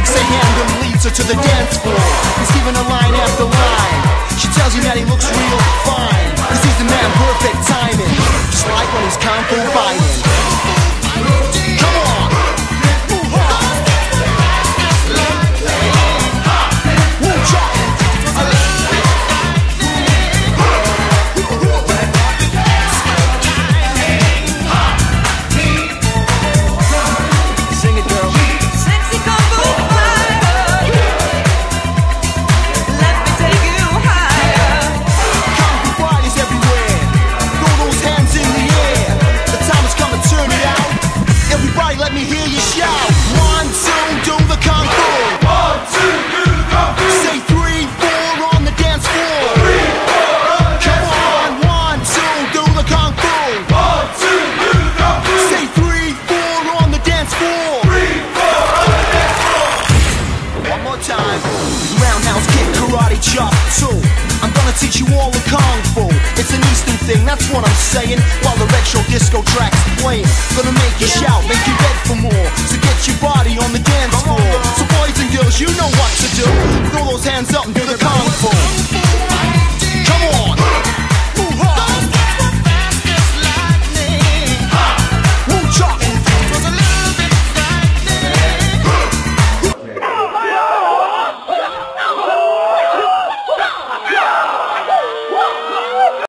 takes her hand and leads her to the dance floor. He's giving her line after line. She tells him that he looks real fine, 'cause he's the man, perfect timing, just like when he's kung fu fighting. Come on! Let me hear you shout. 1, 2, do the kung fu. 1, 2, do the kung fu. Say 3, 4 on the dance floor. 3, 4 on the dance floor. Come on, 1, 2, do the kung fu. 1, 2, do the kung fu. Say 3, 4 on the dance floor. 3, 4 on the dance floor. One more time. Roundhouse kick, karate chop 2. I'm gonna teach you all the kung fu. It's an Eastern thing, that's what I'm saying. While the retro disco track's playing, gonna make you shout, make you beg for more. So get your body on the dance floor. So boys and girls, you know what to do. Throw those hands up and